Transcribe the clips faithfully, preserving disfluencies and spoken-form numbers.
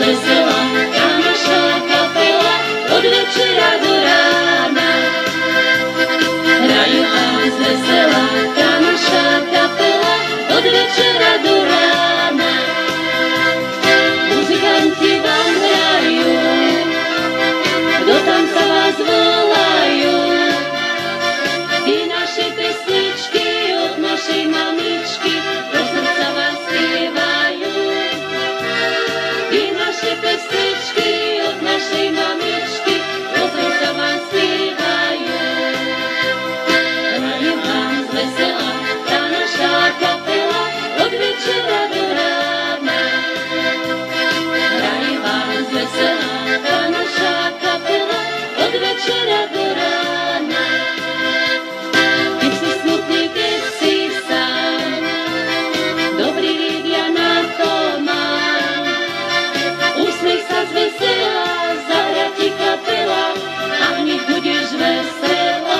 zvesela tá naša kapela od večera do rána. Hraje vám zvesela tá naša kapela od večera do rána. Muzikanti vám hrajú, do tanca vás volajú. Ty naše pesničky od našej mamičky do srdca vás spievajú. Ty naše pesničky od našej mamičky do srdca vás spievajú. Hraje vám zvesela tá naša kapela od večera do rána. Hraje vám zvesela tá naša kapela od večera do rána. Keď si smutný, keď si sám, dobrý ľudia na to mám. Usmej sa zvesela, zahrá ti kapela a hneď budeš veselá.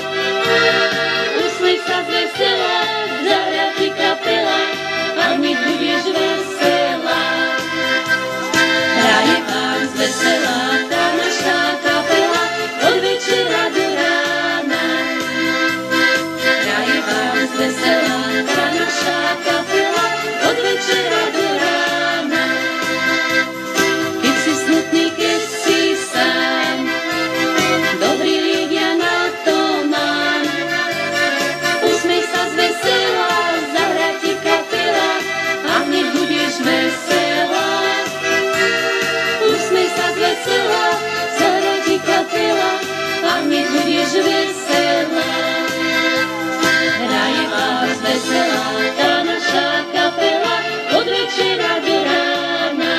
Usmej sa zvesela, zahrá ti kapela a hneď budeš veselá. Hraje vám zvesela tá naša kapela od večera do rána. Hraje vám zvesela tá naša kapela od večera do rána. Keď si smutný, keď si sám, dobrí ľudia na to mám. Usmej sa zvesela, zahrá ti kapela a hneď budeš veselá. Usmej sa zvesela, zahrá ti kapela a hneď budeš veselá. Hraje vám zvesela tá naša kapela od večera do rána.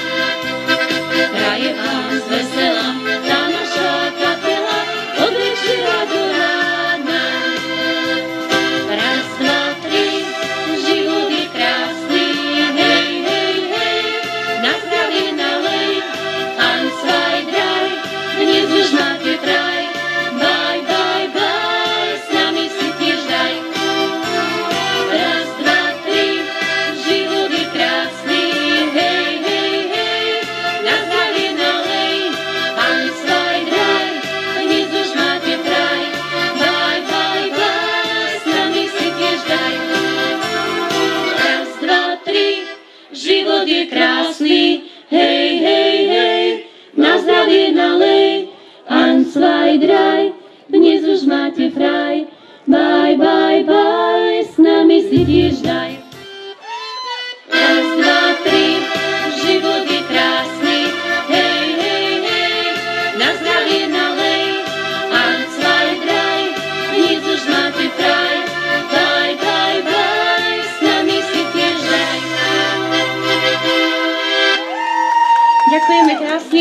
Hraje vám zvesela tá naša kapela od večera do rána. Raz, dva, tri, život je krásny, hej, hej, hej, na zdravie nalej, eins, zwei, drei, dnes už máte fraj, bye, bye, bye, s nami si tiež daj. Raz, dva, tri, život je krásny, hej, hej, hej, na zdravie nalej, eins, zwei, drei, dnes už máte fraj, bye, bye, bye, s nami si tiež daj. Raz, dva, tri, život je krásny, hej, hej, hej, na zdravie nalej, eins, zwei, drei, dnes už máte fraj, bye, bye, bye, s nami si tiež daj. Raz, dva, tri, život je krásny, hej, hej, hej, na zdravie nalej, eins, zwei, drei, dnes už máte fraj, bye, bye, bye, s nami si tiež daj. Ďakujeme krásne.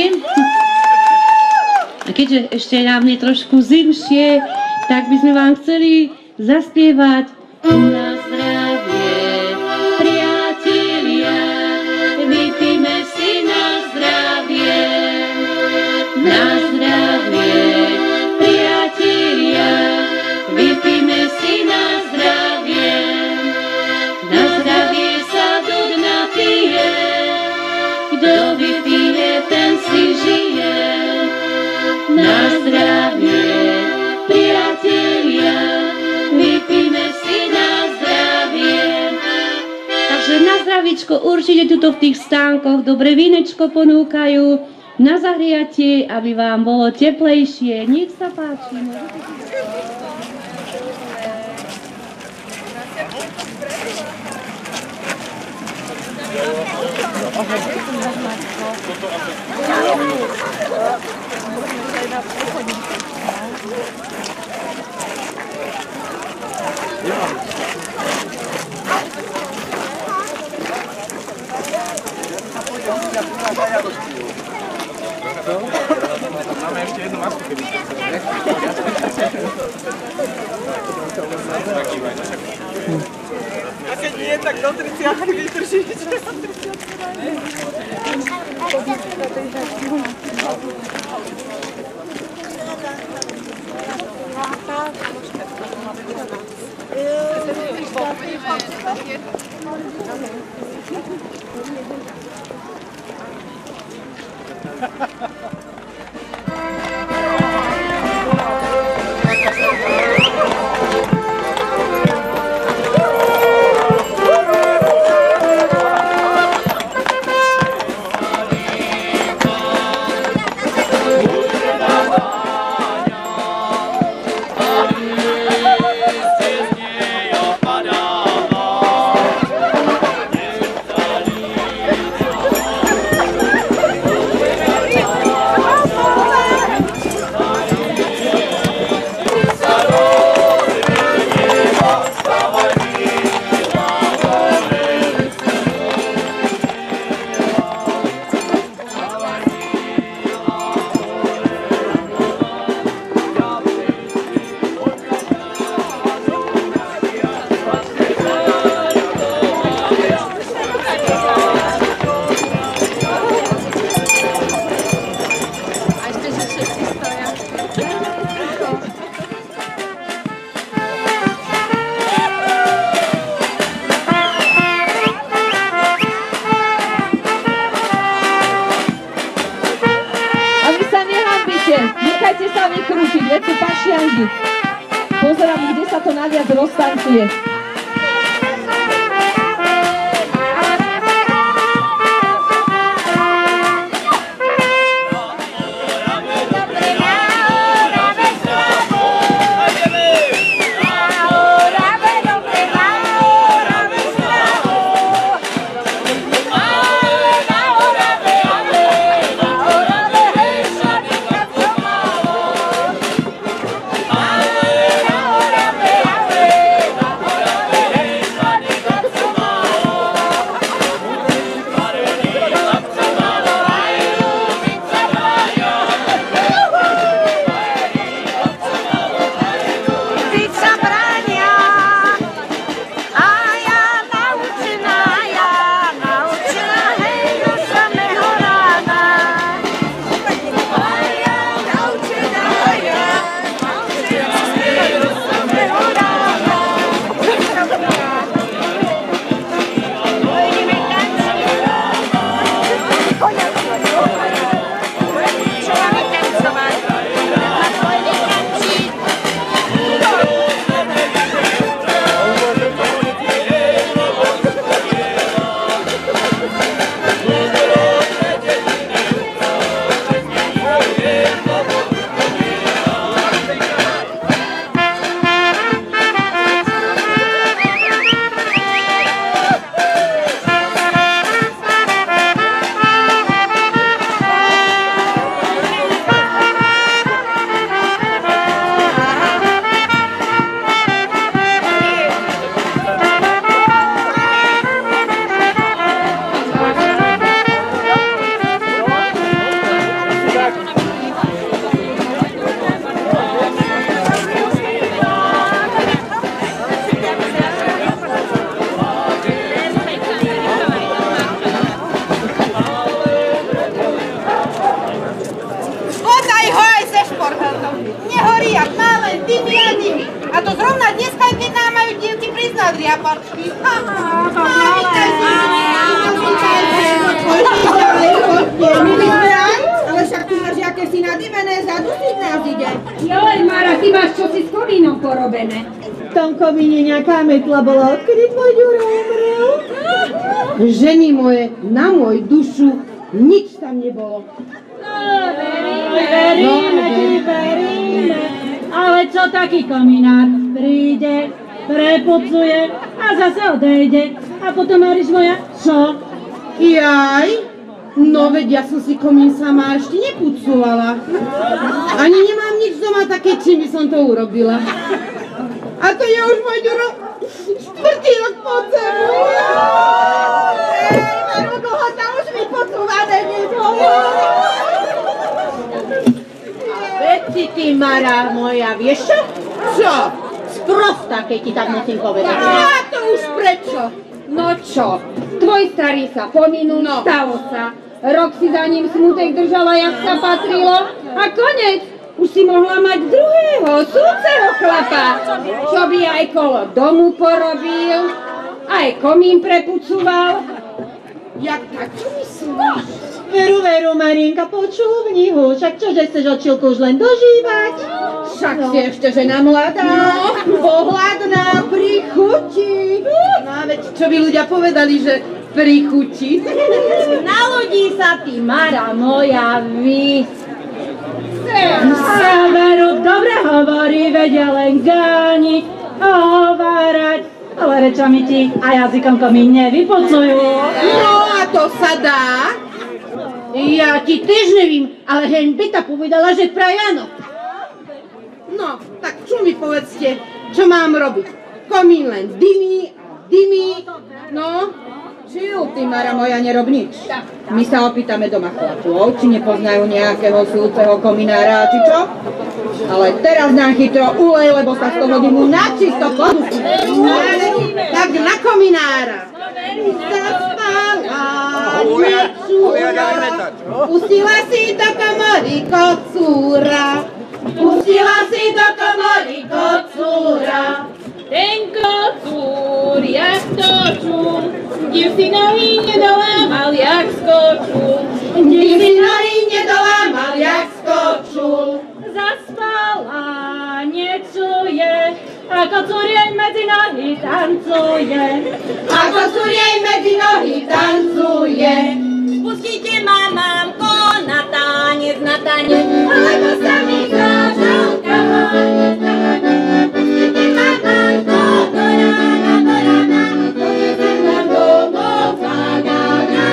A keďže ešte nám je trošku zimšie, tak by sme vám chceli zaspievať na zdravie, priatelia, vypíme si na zdravie, na zdravie, priatelia, vypíme si na zdravie, na zdravie sa do dna pije, kto vypije, ten si žije. Na zdravie, priatelia, vypíme si na zdravie. Takže na zdravíčko určite tuto v tých stánkoch dobre vínečko ponúkajú na zahriatie, aby vám bolo teplejšie. Nech sa páči. Máme ešte jednu masku, keby ste chceli. A keď nie, tak do tridsiatky vydržíte. ľudí. Pozerám, kde sa to najviac roztancuje. Ale však tu máš jakési nadivené zadusiť nás ide. Joj, Mara, ty máš čosi s komínom porobené. V tom komíne nejaká metla bola, odkedy tvoj Ďuro umrel? Ženy moje, na môj dušu, nič tam nebolo. No, veríme, veríme ti, veríme. Ale čo taký kominár? Príde, prepocuje a zase odejde. A potom, Mariš moja, čo? Jaj, no veď ja som si komín sama ešte nepucovala. Ani nemám nič doma také, čím by som to urobila. A to je už môj Ďuro štvrtý rok po cebu. Ej, Maru, dlho tam už mi pocúvané nebolo. Veď si ty, Mara moja, vieš čo? Čo? Sprostá, keď ti tak musím povedať. A to už prečo? No čo, tvoj starý sa pominul, No. stalo sa. Rok si za ním smutek držala, jak sa patrilo. A konec, už si mohla mať druhého, súceho chlapa, čo by aj kolo domu porobil, aj komín prepucoval. Jak tak to myslíš? Veru, veru, Marinka, počúvni ho, však čože chceš od Čilku už len dožívať? Však si ešte žena mladá, pohľadná, pri chuti. No a veď čo by ľudia povedali, že pri chuti? Nalodí sa ty, Mara moja, vy. A veru, dobre hovorí, vedia len gániť, hovárať, ale rečami ti a jazykom komín nevypocujú. No a to sa dá. Ja ti tiež nevím, ale hen Beta povedala, že praj áno. No, tak čo mi povedzte, čo mám robiť? Komín len dymí, dymí, no. Čil, ty, Mara moja, nerob nič. My sa opýtame doma chlapov, či nepoznajú nejakého súceho kominára, či čo? Ale teraz nám chytro ulej, lebo sa z toho dymu načisto podusí. Tak na kominára. Zaspala nečúra, pustila si do komory kocúra. Pustila si do komory kocúra. Ten kocúr, jak točul, div si nohy nedolámal, jak skočul. Div si nohy nedolámal, jak skočul. Zaspala, ne nohy tancuje. A kocúr jej medzi nohy tancuje. Pustite ma, mamko, na tanec, na tanec, alebo sa mi zážal kahanec, kahanec. Pustite ma, mamko, do rána, do rána, donesem vám domov banana.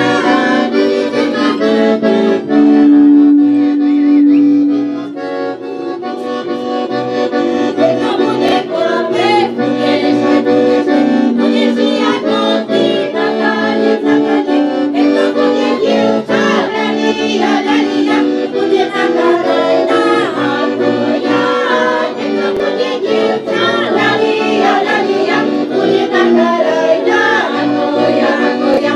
Keď to bude poved, budeš, budeš, budeš žiať noty na tanec, na tanec. Keď to bude dievča, lalia, lalia, bude taká rajná ako ja. Keď to bude dievča, lalia, lalia, bude taká rajná ako ja, ako ja.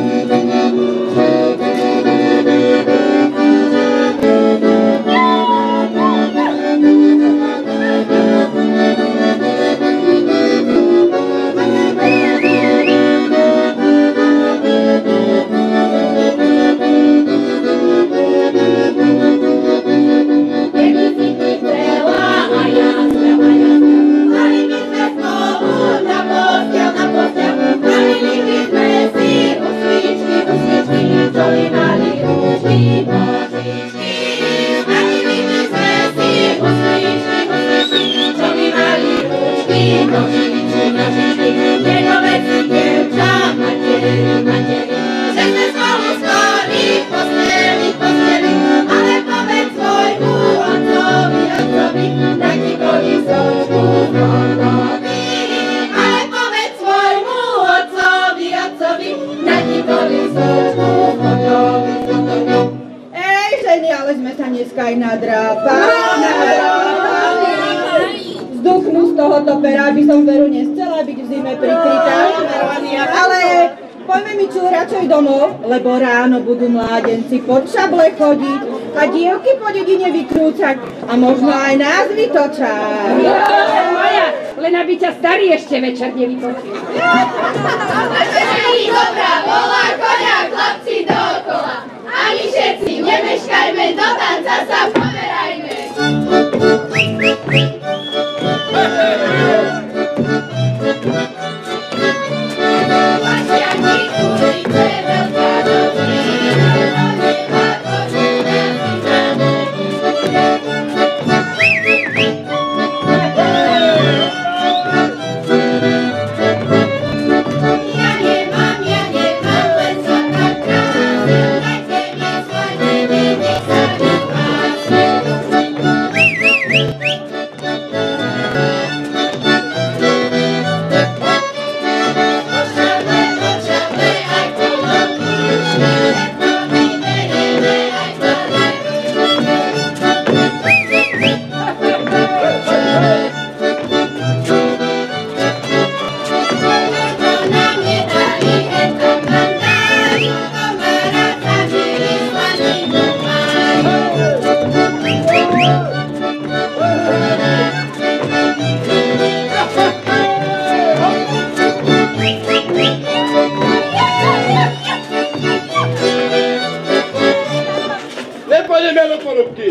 Keby si ty chcela a ja chcem, a ja chcem, mali by sme spolu na posteľ, na posteľ. Mali by sme si usličky, usličky, čo by mali ručky, nožičky. Mali by sme si usličky, usličky, čo by mali ručky, nožičky, nožičky. Nedoveď si dievča, materi, materi, že sme spolu skori v posteli, v posteli, ale povedz svojmu otcovi, otcovi, nech ti chodí sočku v hotovi. Ale povedz svojmu otcovi, otcovi, nech ti chodí sočku v hotovi, hotovi. Ej, ženy, ale sme sa dneska aj nadrápali. Nadrápali. Vzduchnú z tohoto pera, aby som veru nechcela byť v zime prikrytá. Ale poďme mi čo radšej domov, lebo ráno budú mládenci pod šable chodiť a dievky po dedine vykrúcať a možno aj nás vytočať. Moja, len aby ťa starý ešte večer nevytočil. Dobrá, volá koňa, chlapci dookola. Ani všetci nemeškajme, do tanca sa pomerajme. Vašiaky ulice, veľká dobrina, neba kožina, ja nemám, ja nemám, len sa tak krásne, dajte mi svoj nevy, nech sa vypásne. Pošable, pošable, aj kolom kručne, to my berieme aj malé to nám nedali, hento mandári, kamaráta žili slaný dupári. Nepôjdeme do porúbky.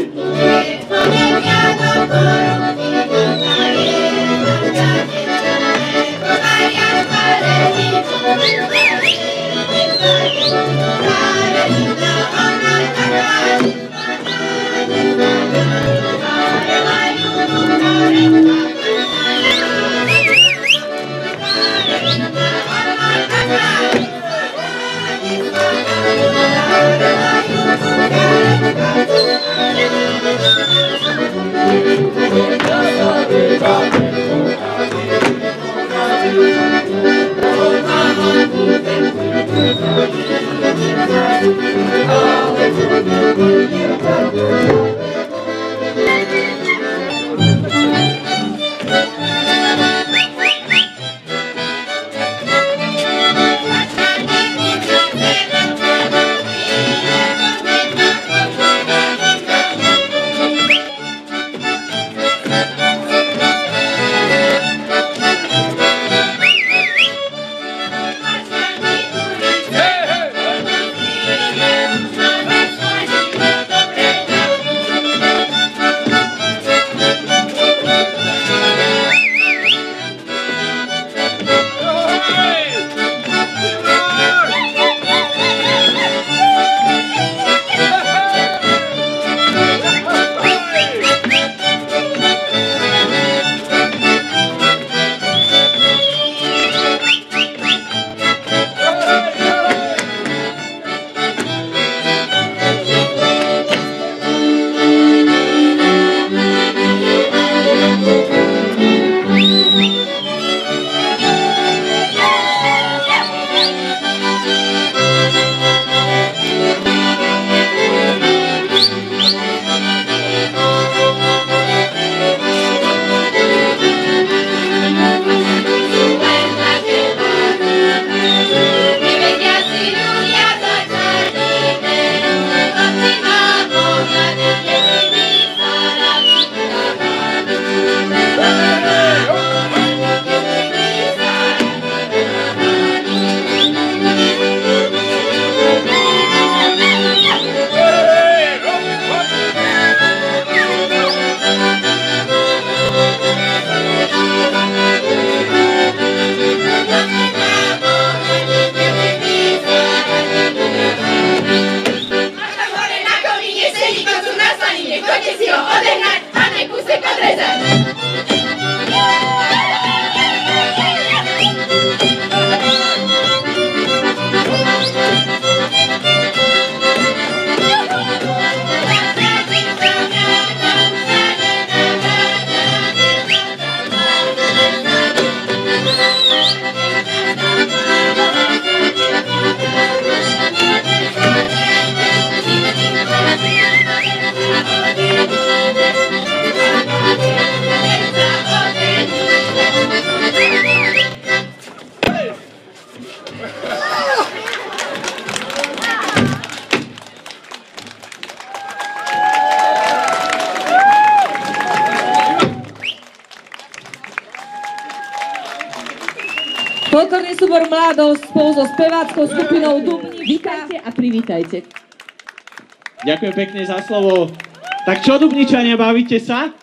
Folklórny súbor Mladosť spolu so speváckou skupinou Dubni. Vítajte a privítajte. Ďakujem pekne za slovo. Tak čo, Dubničania, bavíte sa?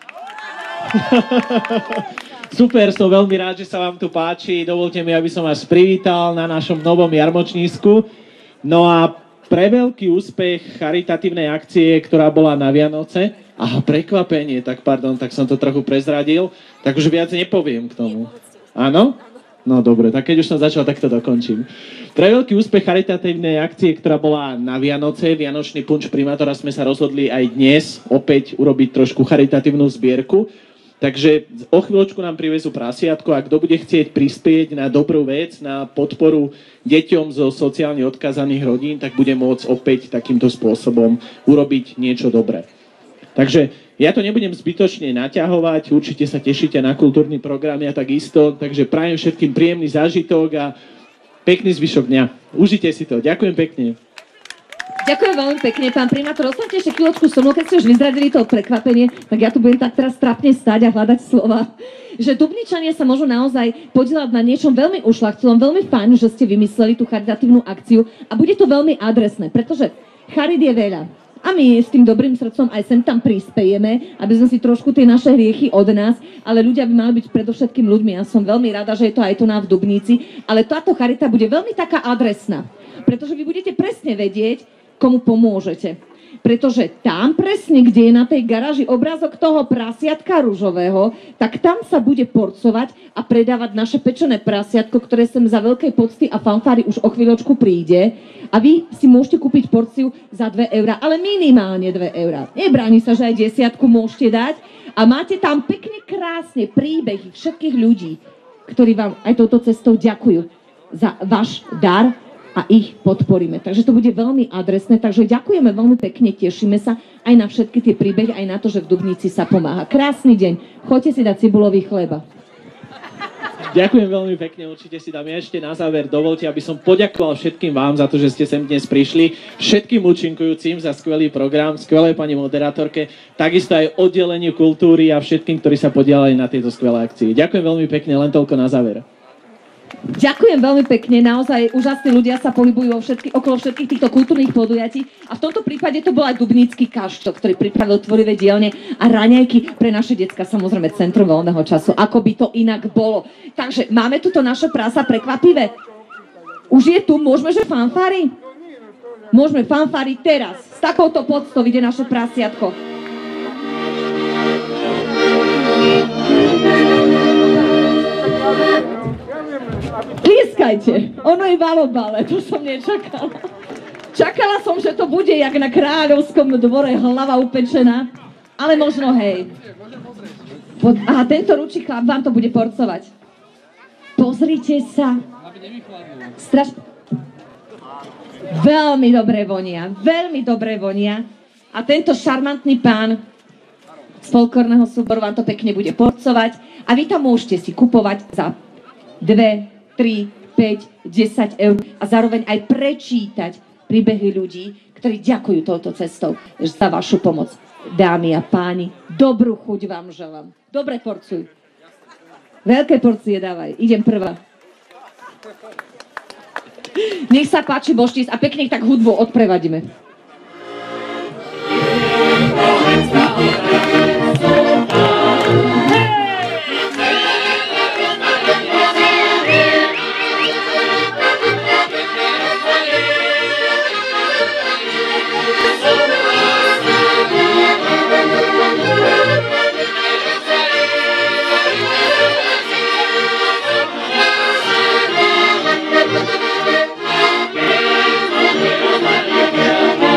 Super, som veľmi rád, že sa vám tu páči. Dovolte mi, aby som vás privítal na našom novom jarmočnísku. No a pre veľký úspech charitatívnej akcie, ktorá bola na Vianoce, aha, prekvapenie, tak pardon, tak som to trochu prezradil, tak už viac nepoviem k tomu. Áno? No dobre, tak keď už som začal, tak to dokončím. Pre veľký úspech charitatívnej akcie, ktorá bola na Vianoce, Vianočný punč primátora, sme sa rozhodli aj dnes opäť urobiť trošku charitatívnu zbierku. Takže o chvíľočku nám privezú prasiatko a kto bude chcieť prispieť na dobrú vec, na podporu deťom zo sociálne odkazaných rodín, tak bude môcť opäť takýmto spôsobom urobiť niečo dobré. Takže ja to nebudem zbytočne naťahovať, určite sa tešíte na kultúrny program a takisto, takže prajem všetkým príjemný zážitok a pekný zvyšok dňa. Užite si to. Ďakujem pekne. Ďakujem veľmi pekne, pán primátor. Ostaňte ešte chvíľočku so mnou, keď ste už vyzradili to prekvapenie, tak ja tu budem tak teraz trapne stáť a hľadať slova. Že Dubničania sa môžu naozaj podieľať na niečom veľmi ušľachtilom, veľmi fajn, že ste vymysleli tú charitatívnu akciu a bude to veľmi adresné, pretože charit je veľa. A my s tým dobrým srdcom aj sem tam prispejeme, aby sme si trošku tie naše hriechy od nás, ale ľudia by mali byť predovšetkým ľuďmi. Ja som veľmi rada, že je to aj tu na v Dubnici, ale táto charita bude veľmi taká adresná, pretože vy budete presne vedieť, komu pomôžete. Pretože tam presne, kde je na tej garáži obrázok toho prasiatka ružového, tak tam sa bude porcovať a predávať naše pečené prasiatko, ktoré sem za veľkej pocty a fanfáry už o chvíľočku príde. A vy si môžete kúpiť porciu za dve eurá, ale minimálne dve eurá. Nebráni sa, že aj desiatku môžete dať. A máte tam pekne krásne príbehy všetkých ľudí, ktorí vám aj touto cestou ďakujú za váš dar a ich podporíme. Takže to bude veľmi adresné, takže ďakujeme veľmi pekne, tešíme sa aj na všetky tie príbehy, aj na to, že v Dubnici sa pomáha. Krásny deň, choďte si dať cibulový chleba. Ďakujem veľmi pekne, určite si dám ešte na záver. Dovolte, aby som poďakoval všetkým vám za to, že ste sem dnes prišli, všetkým účinkujúcim za skvelý program, skvelej pani moderátorke, takisto aj oddeleniu kultúry a všetkým, ktorí sa podielali na tejto skvelé akcii. Ďakujem veľmi pekne, len toľko na záver. Ďakujem veľmi pekne, naozaj úžasní ľudia sa pohybujú vo všetky, okolo všetkých týchto kultúrnych podujatí a v tomto prípade to bol aj Dubnický kaštok, ktorý pripravil tvorivé dielne a raňajky pre naše decka, samozrejme centrum voľného času, ako by to inak bolo. Takže máme tuto naše prasa prekvapivé. Už je tu, môžeme, že fanfári? Môžeme fanfári teraz, s takouto poctou ide naše prasiatko. Tlieskajte, ono je balobale, to som nečakala. Čakala som, že to bude jak na kráľovskom dvore hlava upečená, ale možno hej. Pod, aha, tento ručí chlap vám to bude porcovať. Pozrite sa. Straš... Veľmi dobre vonia, veľmi dobre vonia. A tento šarmantný pán z folklórneho súboru vám to pekne bude porcovať a vy tam môžete si kupovať za dve, tri, päť, desať eur a zároveň aj prečítať príbehy ľudí, ktorí ďakujú touto cestou za vašu pomoc. Dámy a páni, dobrú chuť vám želám. Dobre porcuj. Veľké porcie dávaj. Idem prvá. Nech sa páči, boštíc, a pekne tak hudbu odprevadíme. Yeah.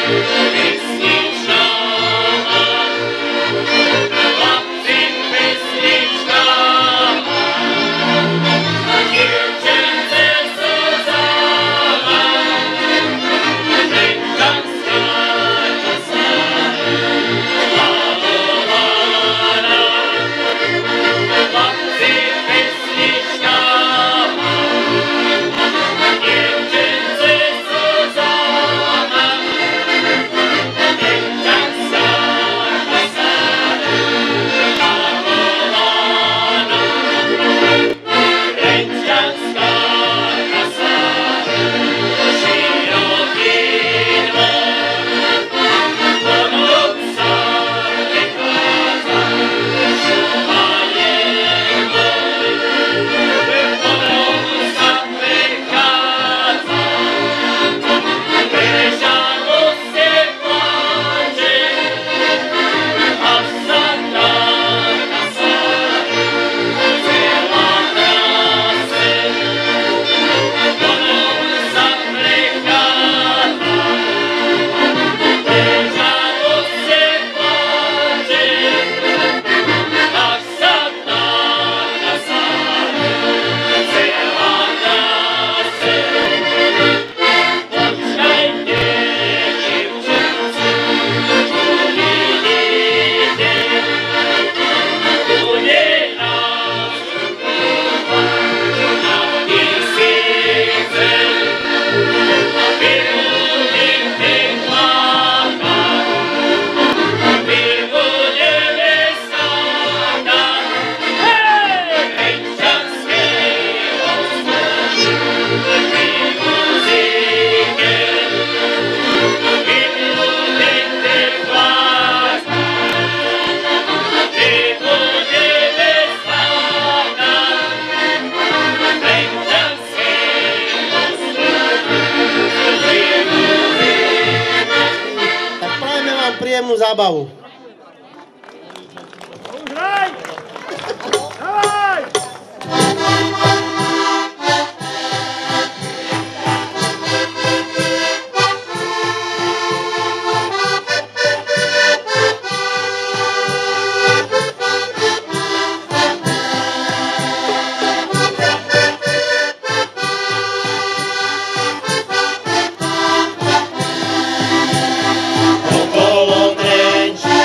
Príjemnú zábavu. Okolo Trenčína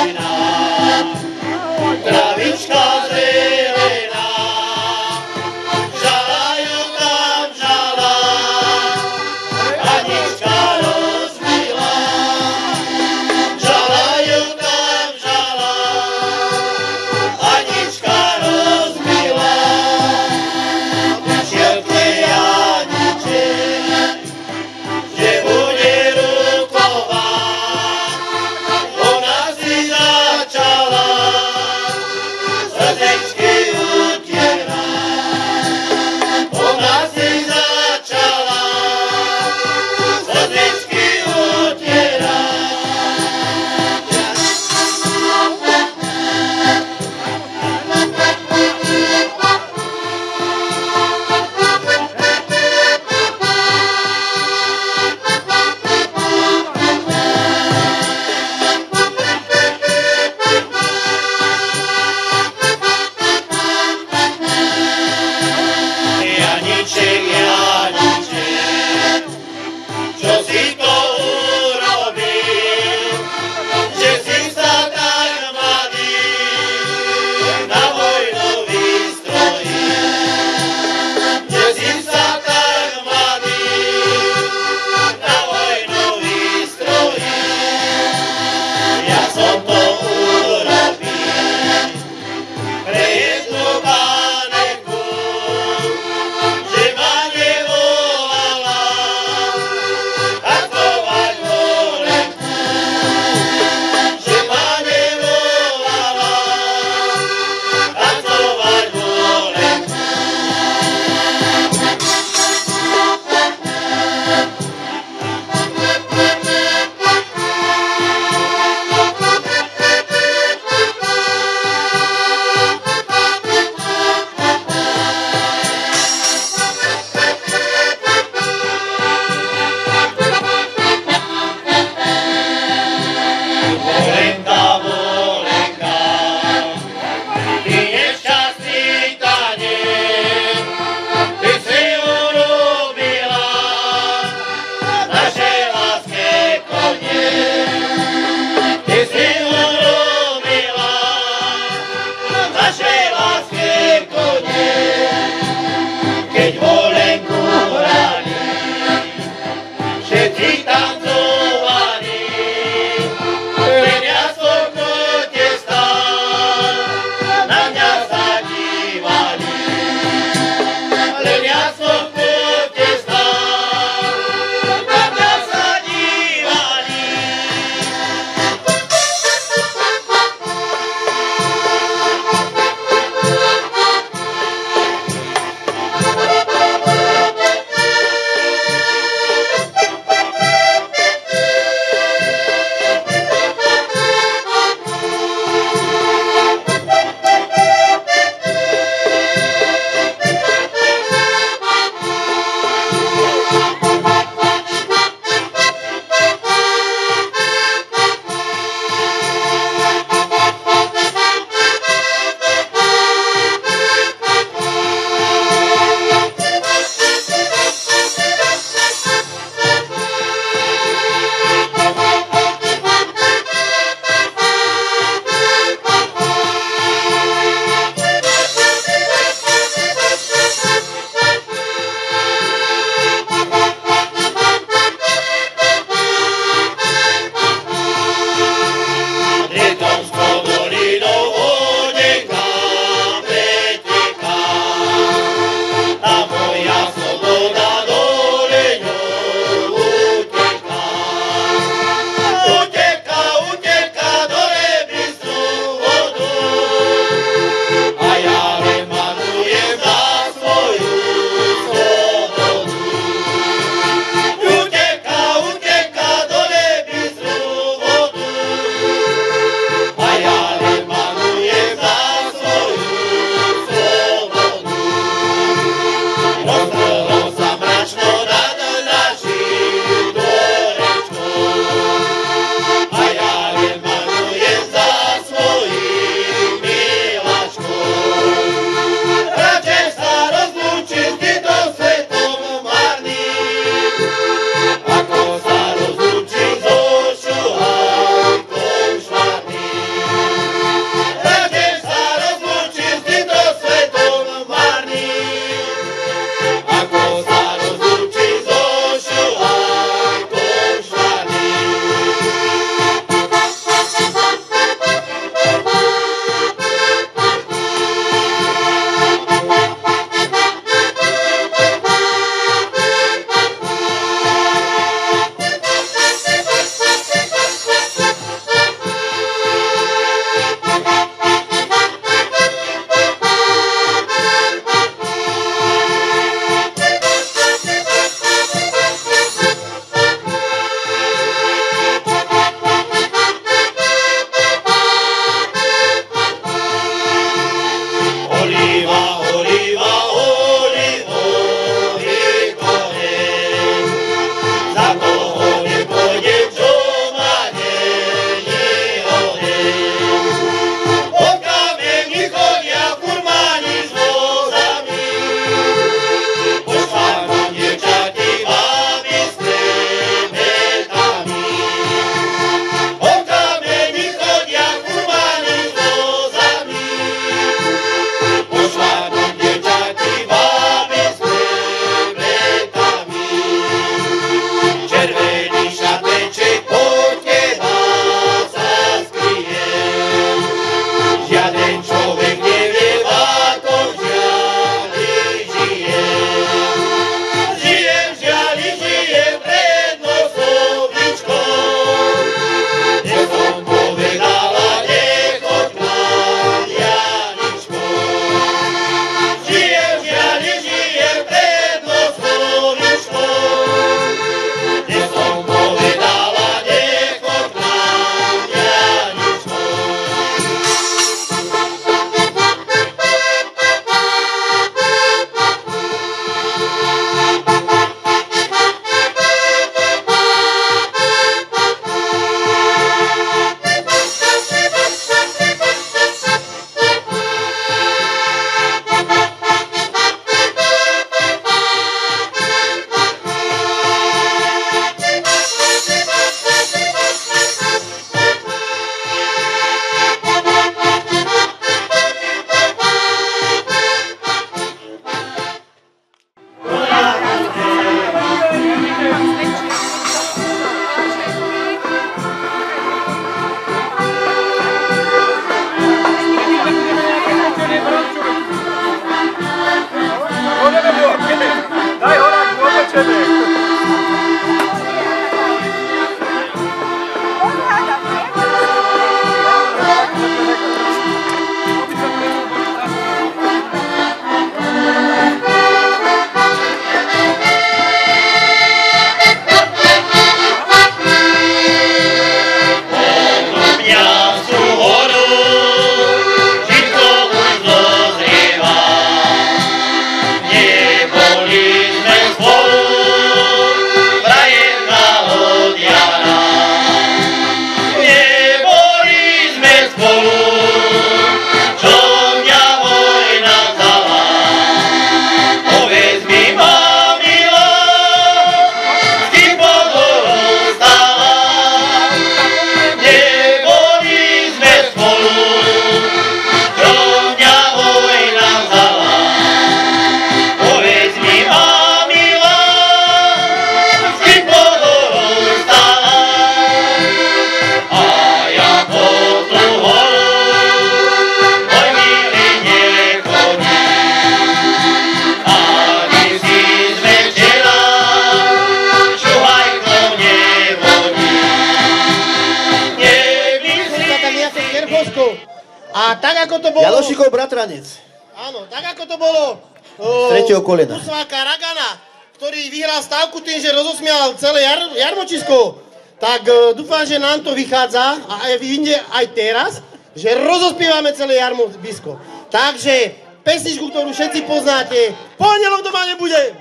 Janoško. A tak ako to bolo... Janošikov bratranec. Áno, tak ako to bolo... Z tretieho kolena. Usváka Ragana, ktorý vyhral stávku tým, že rozosmial celé jar, jarmočisko. Tak uh, dúfam, že nám to vychádza a aj inde aj teraz, že rozospievame celé jarmočisko. Takže pesničku, ktorú všetci poznáte, Pondelok doma nebude.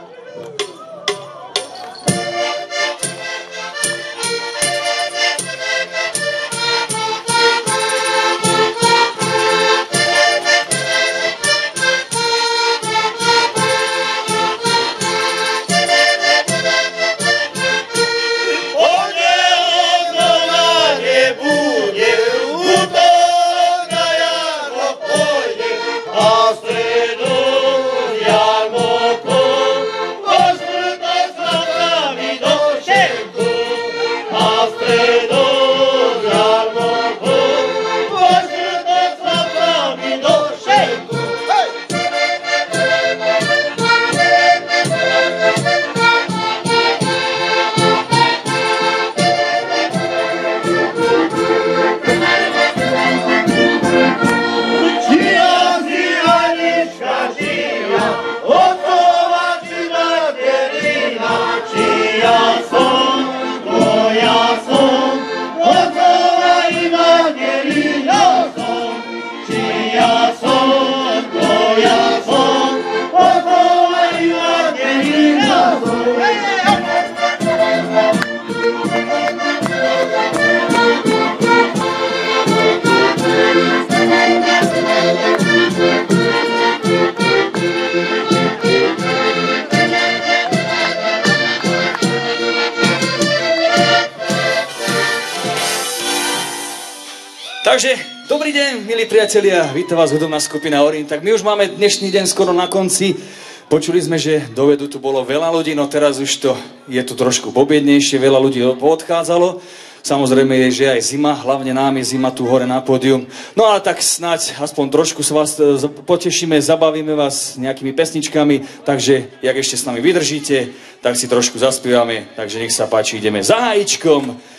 Takže, dobrý deň, milí priatelia, vítam vás hudobná skupina Orín. Tak my už máme dnešný deň skoro na konci. Počuli sme, že do Vedu tu bolo veľa ľudí, no teraz už to je tu trošku pobiednejšie, veľa ľudí odchádzalo. Samozrejme je, že aj zima, hlavne nám je zima tu hore na pódium. No ale tak snáď aspoň trošku sa vás potešíme, zabavíme vás nejakými pesničkami, takže jak ešte s nami vydržíte, tak si trošku zaspievame. Takže nech sa páči, ideme za Hájičkom.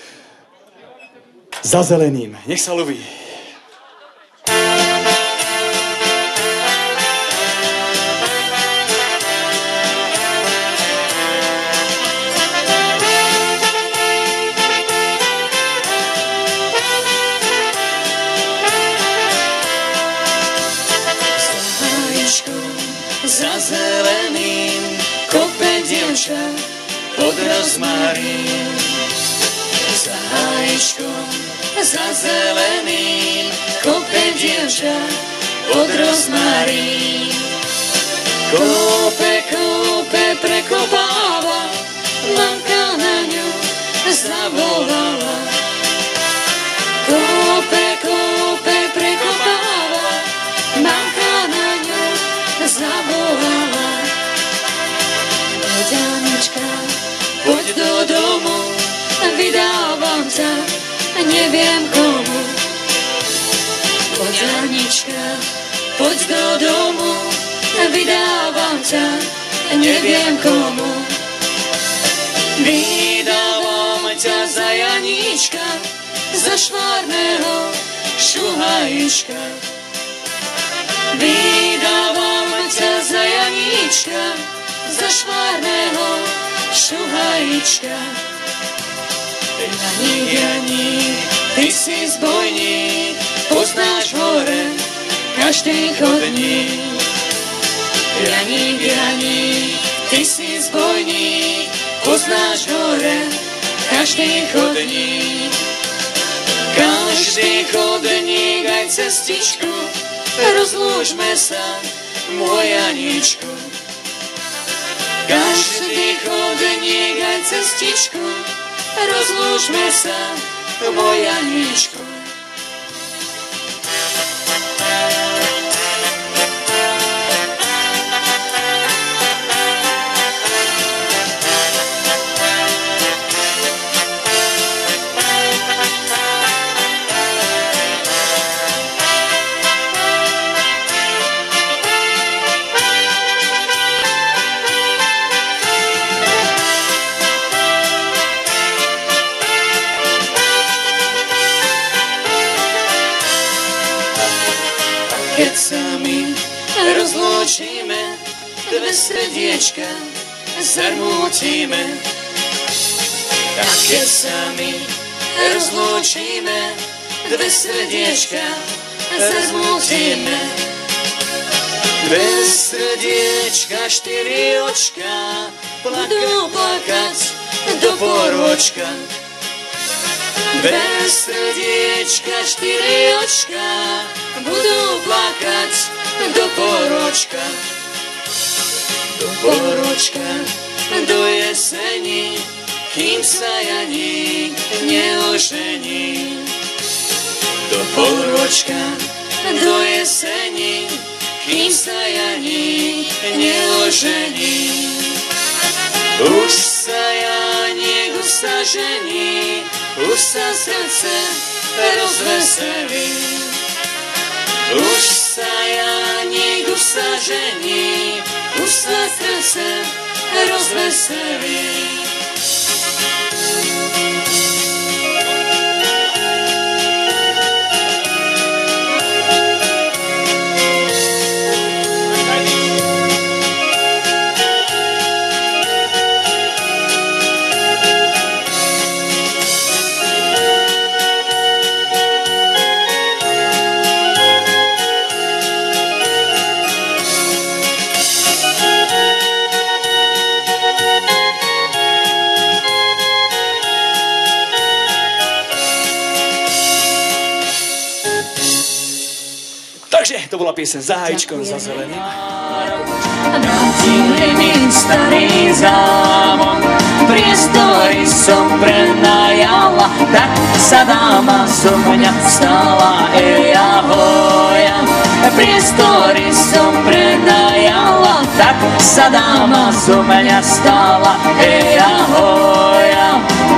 Za zeleným. Nech sa ľubí. Za zeleným kope dievča pod rozmarín. Za hájičkom, za zeleným kope dievča pod rozmarín. Kope, kope prekopáva, mamka na ňu zavolala. Kope, kope prekopáva, mamka na ňu zavolala. Ďanička, poď do domu, vydávam ťa, neviem komu. Poď, Anička, poď do domu, vydávam ťa, neviem komu. Vydávam ťa za Janička, za švárneho šuhajička. Vydávam ťa za Janička, za švárneho šuhajička. Janík, Janík, ty si zbojník, poznáš hore každý chodník. Janík, Janík, ty si zbojník, poznáš hore každý chodník. Každý chodník aj cestičku, rozlúčme sa, môj Janíčku. Každý chodník aj cestičku, rozlúčme sa, môj Janíčku. keď sa my rozlúčime, dve srdiečka zarmútime. Tak keď sa my rozlúčime, dve srdiečka zarmútime. Dve srdiečka, štyri očka, budú plakať do porôčka. Dve srdiečka, štyri očka, budú plakať do porôčka. Do porôčka, do jeseni, kým sa Janík neožení. Do porôčka, do jeseni, kým sa Janík neožení. Už sa Janík, už sa žení, už sa srdce rozveselí. Už sa Janík, už sa žení, už sa srdce rozveselí. Takže to bola pieseň Za hájičkom, za zeleným. Vrátili mi starý zámok, priestory som prenajala, tak sa dáma zo mňa stala, eja hoja. Priestory som prenajala, tak sa dáma zo mňa stala, eja hoja.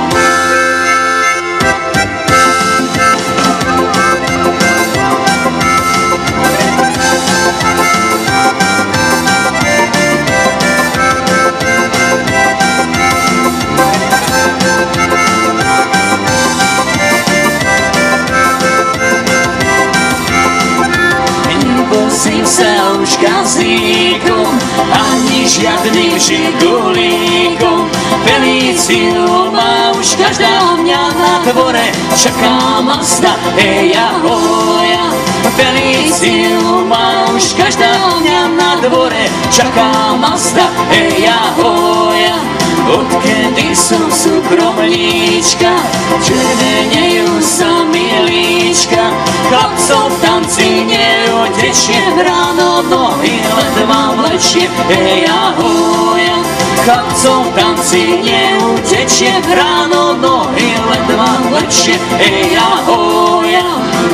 Nevozím sa už kazíkom, ani žiadnym žigulíkom. Felíciu má už každá mňa na dvore, čaká Mazda, eja hoja. Felíciu má už každá mňa na dvore, čaká Mazda, eja hoja. Odkedy som súkromníčka, červenejú sa mi líčka. Chlapcov v tanci neutečiem, ráno nohy ledva vlečiem, eja hoja. Chlapcov v tanci neutečiem, ráno nohy ledva vlečiem, eja hoja.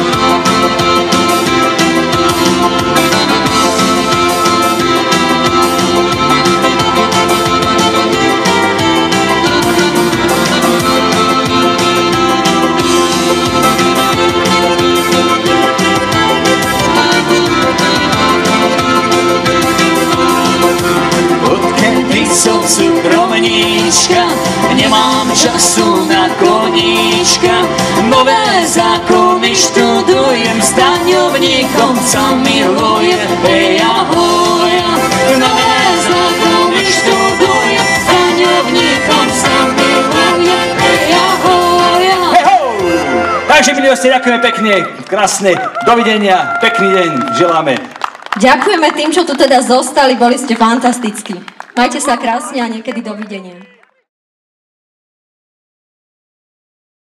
Som súkromníčka, nemám času na koníčka. Nové zákony študujem, s daňovníkom sa milujem, eja hoja. Nové zákony študujem, s daňovníkom sa milujem, eja hoja. Hej ho! Takže milí hostia, ďakujeme pekne, krásne, dovidenia, pekný deň želáme. Ďakujeme tým, čo tu teda zostali, boli ste fantastickí. Majte sa krásne a niekedy dovidenia.